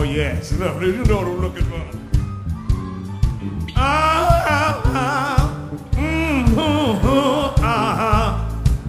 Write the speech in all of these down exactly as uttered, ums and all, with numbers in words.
yes, lovely. You know what I'm looking for. Ah, ah, ah, mm, ooh, ooh, ah, ah.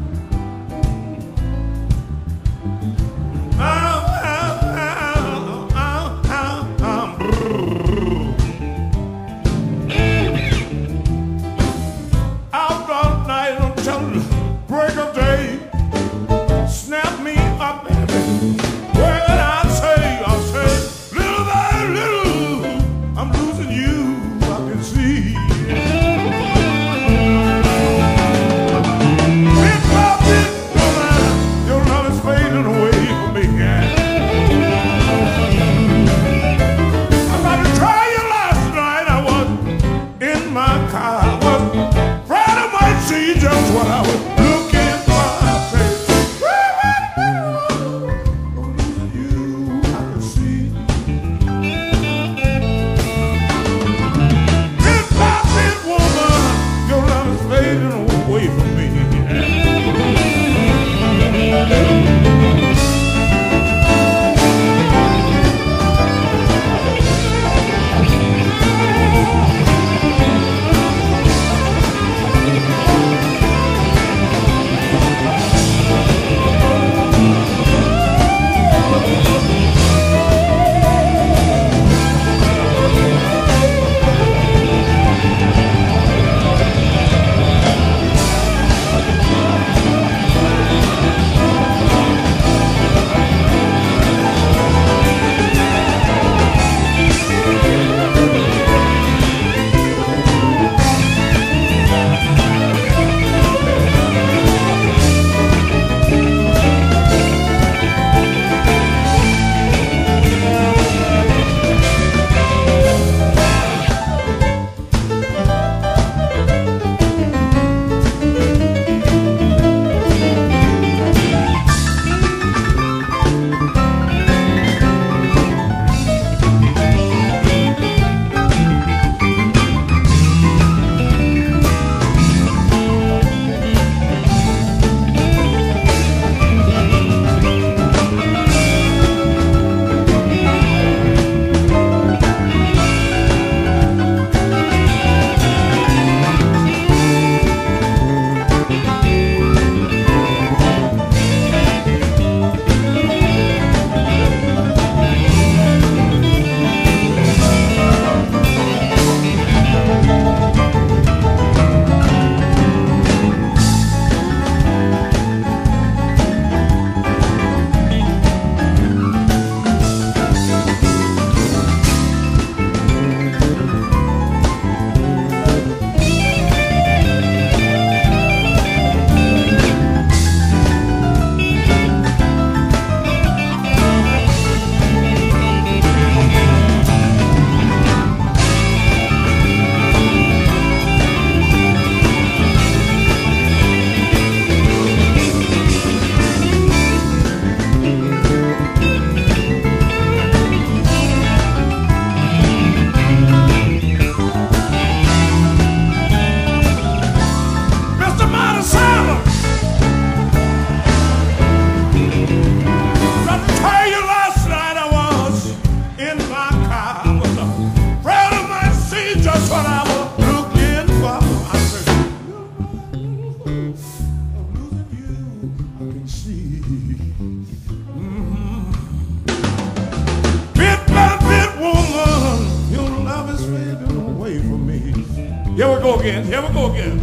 Here we go again. Here we go again.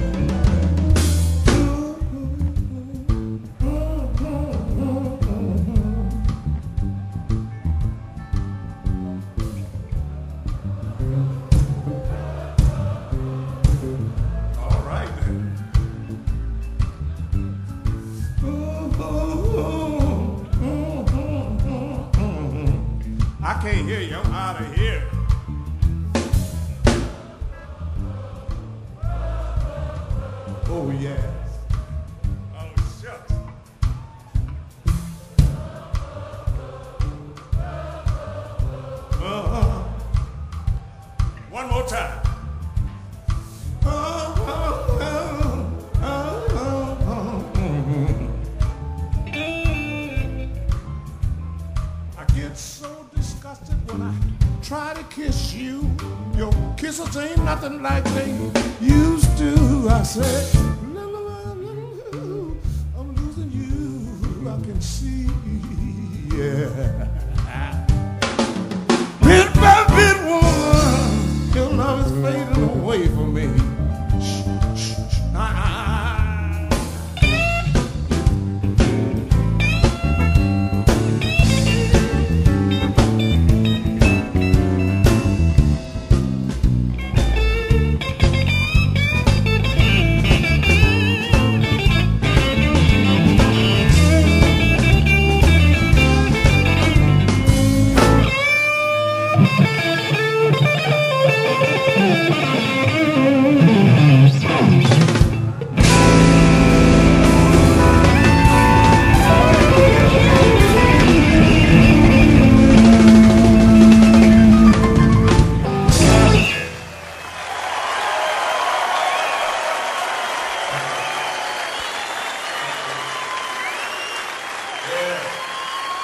All right then. I can't hear you. I'm out of here. Oh, yes. Oh, shucks. Uh-huh. One more time. I get so disgusted I said, when I try to kiss you, your kisses ain't nothing like they used to. I said, no, no, no, no, I'm losing you, I can see, yeah. Bit by bit, woman, your love is fading away from me. Shh, shh, shh. Ah.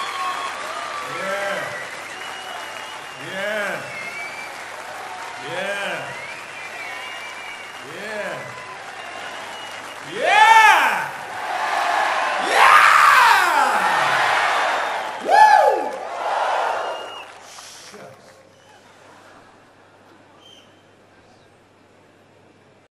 Yeah.